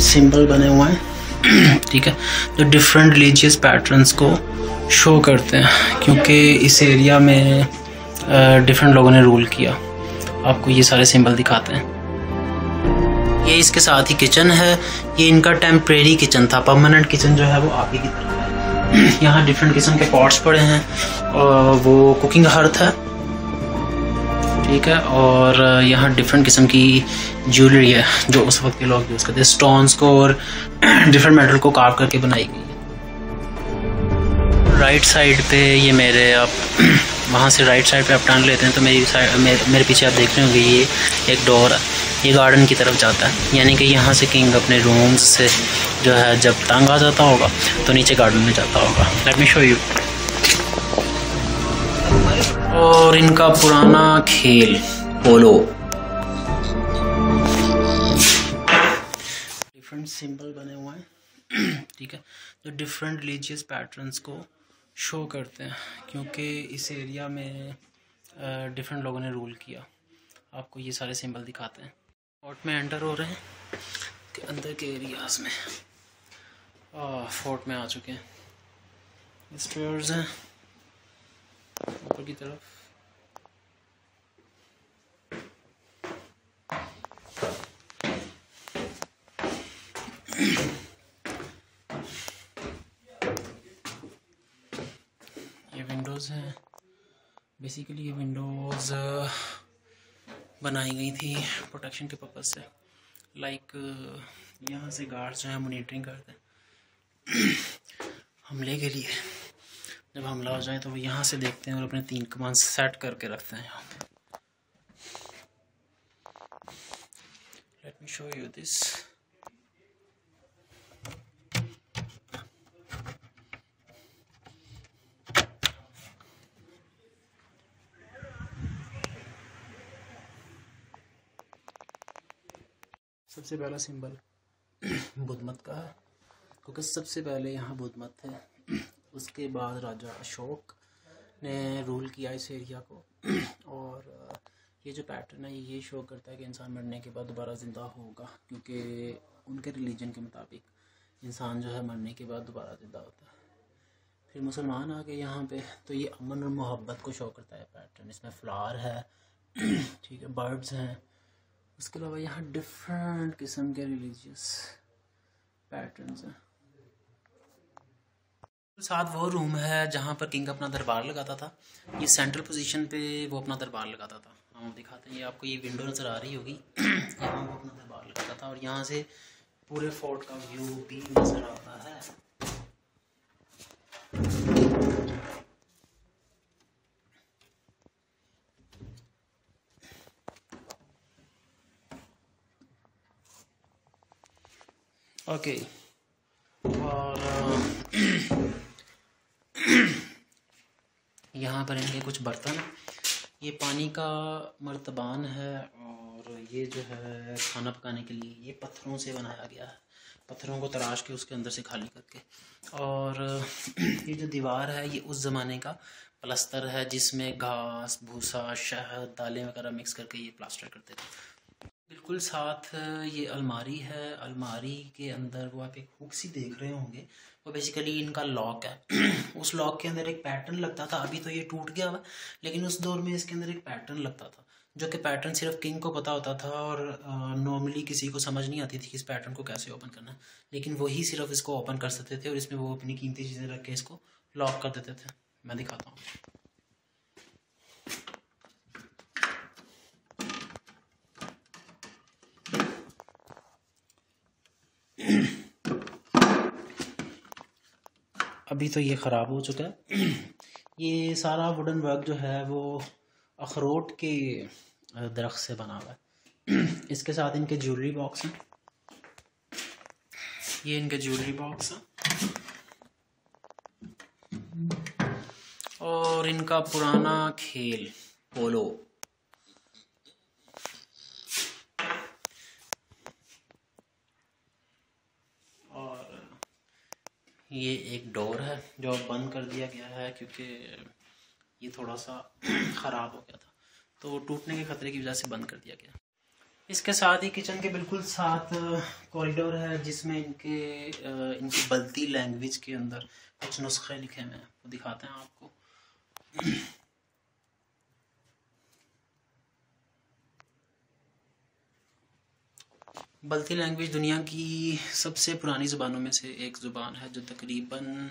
Symbol बने हुए हैं ठीक है, जो डिफरेंट रिलीजियस पैटर्न्स को शो करते हैं, क्योंकि इस एरिया में डिफरेंट लोगों ने रूल किया। आपको ये सारे सिंबल दिखाते हैं। ये इसके साथ ही किचन है। ये इनका टेम्परेरी किचन था, परमानेंट किचन जो है वो आप ही की तरफ है। यहाँ डिफरेंट किस्म के पॉट्स पड़े हैं और वो कुकिंग हर्थ है ठीक है। और यहाँ डिफरेंट किस्म की ज्वेलरी है जो उस वक्त के लोग यूज़ करते हैं। स्टोन्स को और डिफरेंट मेटल को कार्व करके बनाई गई है। राइट साइड पे ये मेरे, आप वहाँ से राइट साइड पे आप टर्न लेते हैं तो मेरे पीछे आप देख रहे होंगे ये एक डोर है, ये गार्डन की तरफ जाता है। यानी कि यहाँ से किंग अपने रूम्स से जो है जब तंग आ जाता होगा तो नीचे गार्डन में जाता होगा। Let me show you. और इनका पुराना खेल पोलो। डिफरेंट सिंबल बने हुए हैं ठीक है, जो डिफरेंट रिलीजियस पैटर्न्स को शो करते हैं, क्योंकि इस एरिया में डिफरेंट लोगों ने रूल किया। आपको ये सारे सिंबल दिखाते हैं। फोर्ट में एंटर हो रहे हैं कि अंदर के एरियाज़ में फोर्ट में आ चुके हैं। स्टेयर्स हैं ऊपर की तरफ। ये विंडोज़ हैं। बेसिकली ये विंडोज़ बनाई गई थी प्रोटेक्शन के पर्पज़ से। लाइक यहाँ से गार्ड्स जो हैं मॉनिटरिंग करते हैं हमले के लिए। जब हमला हो जाए तो वो यहाँ से देखते हैं और अपने 3 कमांड सेट करके रखते हैं यहाँ पे। Let me show you this. सबसे पहला सिंबल बुद्ध मत का है, क्योंकि सबसे पहले यहाँ बुद्ध मत थे। उसके बाद राजा अशोक ने रूल किया इस एरिया को। और ये जो पैटर्न है ये शो करता है कि इंसान मरने के बाद दोबारा ज़िंदा होगा, क्योंकि उनके रिलीजन के मुताबिक इंसान जो है मरने के बाद दोबारा ज़िंदा होता है। फिर मुसलमान आ गए यहाँ पे, तो ये अमन और मोहब्बत को शो करता है पैटर्न। इसमें फ्लावर है ठीक है, बर्ड्स हैं। उसके अलावा यहाँ डिफरेंट किस्म के रिलीजियस पैटर्न्स हैं। साथ वो रूम है जहाँ पर किंग अपना दरबार लगाता था। ये सेंट्रल पोजीशन पे वो अपना दरबार लगाता था। हम दिखाते हैं, ये आपको ये विंडो नज़र आ रही होगी यहाँ वो अपना दरबार लगाता था। और यहाँ से पूरे फोर्ट का व्यू भी नज़र आता है। ओके और यहाँ पर इनके कुछ बर्तन, ये पानी का मर्तबान है। और ये जो है खाना पकाने के लिए ये पत्थरों से बनाया गया है, पत्थरों को तराश के उसके अंदर से खाली करके। और ये जो दीवार है ये उस ज़माने का प्लास्टर है जिसमें घास, भूसा, शहद, दालें वगैरह मिक्स करके ये प्लास्टर करते थे। बिल्कुल साथ ये अलमारी है। अलमारी के अंदर वो आप एक हुक सी देख रहे होंगे, वो बेसिकली इनका लॉक है। उस लॉक के अंदर एक पैटर्न लगता था, अभी तो ये टूट गया हुआ, लेकिन उस दौर में इसके अंदर एक पैटर्न लगता था, जो कि पैटर्न सिर्फ किंग को पता होता था। और नॉर्मली किसी को समझ नहीं आती थी कि इस पैटर्न को कैसे ओपन करना है, लेकिन वही सिर्फ इसको ओपन कर सकते थे। और इसमें वो अपनी कीमती चीज़ें रख के इसको लॉक कर देते थे। मैं दिखाता हूँ। अभी तो ये ख़राब हो चुका है। ये सारा वुडन वर्क जो है वो अखरोट के दरख्त से बना हुआ है। इसके साथ इनके ज्वेलरी बॉक्स हैं। ये इनके ज्वेलरी बॉक्स हैं। और इनका पुराना खेल पोलो। ये एक डोर है जो बंद कर दिया गया है, क्योंकि ये थोड़ा सा ख़राब हो गया था, तो टूटने के ख़तरे की वजह से बंद कर दिया गया। इसके साथ ही किचन के बिल्कुल साथ कॉरिडोर है जिसमें इनकी बल्ती लैंग्वेज के अंदर कुछ नुस्खे लिखे हुए हैं, वो दिखाते हैं आपको। बल्ती लैंग्वेज दुनिया की सबसे पुरानी ज़ुबानों में से एक ज़ुबान है जो तकरीबन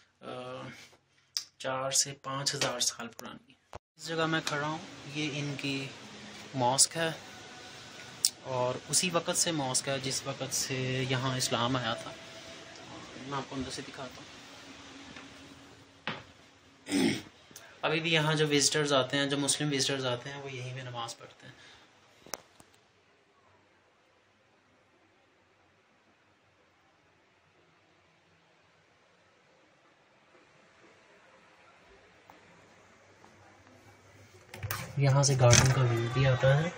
4 से 5,000 साल पुरानी है। इस जगह मैं खड़ा हूँ, ये इनकी मॉस्क है और उसी वक़्त से मॉस्क है जिस वक़्त से यहाँ इस्लाम आया था। मैं आपको अंदर से दिखाता हूँ। अभी भी यहाँ जो विज़िटर्स आते हैं, जो मुस्लिम विज़िटर्स आते हैं, वो यहीं पे नमाज़ पढ़ते हैं। यहाँ से गार्डन का व्यू भी आता है।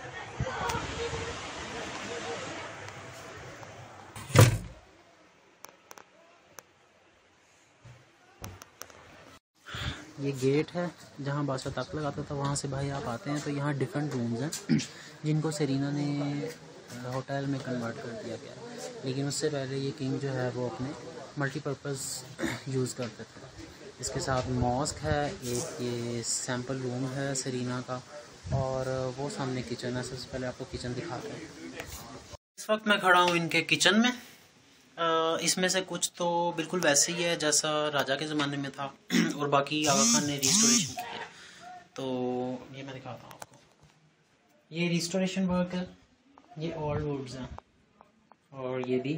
ये गेट है जहाँ बादशाह तक लगाता था, वहाँ से भाई आप आते हैं तो यहाँ डिफरेंट रूम्स हैं जिनको सेरीना ने होटल में कन्वर्ट कर दिया गया, लेकिन उससे पहले ये किंग जो है वो अपने मल्टीपर्पज़ यूज़ करते थे। इसके साथ मॉस्क है, एक ये सैम्पल रूम है सेरीना का, और वो सामने किचन है। सबसे पहले आपको किचन दिखाते हैं। इस वक्त मैं खड़ा हूँ इनके किचन में। इसमें से कुछ तो बिल्कुल वैसे ही है जैसा राजा के ज़माने में था और बाकी आगा खान ने रिस्टोरेशन किया। तो ये मैं दिखाता हूँ आपको, ये रिस्टोरेशन वर्क है, ये ओल्ड वुड्स हैं, और ये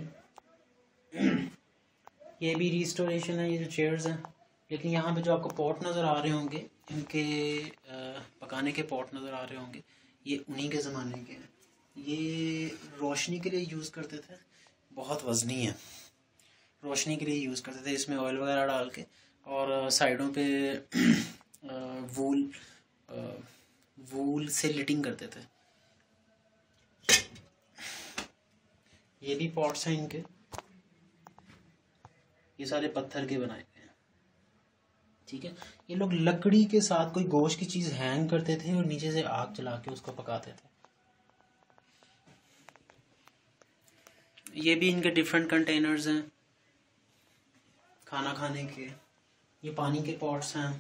भी रिस्टोरेशन है। ये जो चेयर्स हैं, लेकिन यहाँ पे जो आपको पॉट नज़र आ रहे होंगे, इनके पकाने के पॉट नज़र आ रहे होंगे, ये उन्हीं के ज़माने के हैं। ये रोशनी के लिए यूज़ करते थे, बहुत वज़नी है, रोशनी के लिए यूज़ करते थे। इसमें ऑयल वगैरह डाल के, और साइडों पे वूल से लिटिंग करते थे। ये भी पॉट्स हैं इनके, ये सारे पत्थर के बनाए गए हैं, ठीक है। ये लोग लकड़ी के साथ कोई गोश्त की चीज़ हैंग करते थे और नीचे से आग जला के उसको पकाते थे। ये भी इनके डिफरेंट कंटेनर्स हैं खाना खाने के। ये पानी के पॉट्स हैं,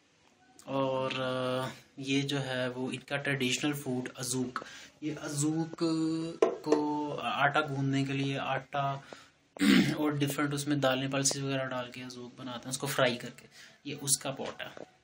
और ये जो है वो इनका ट्रेडिशनल फूड अज़ूक। ये अज़ूक को आटा गूंदने के लिए, आटा और डिफरेंट उसमें दालें पल्सेस वगैरह डाल के अज़ूक बनाते हैं, उसको फ्राई करके। ये उसका पॉट है।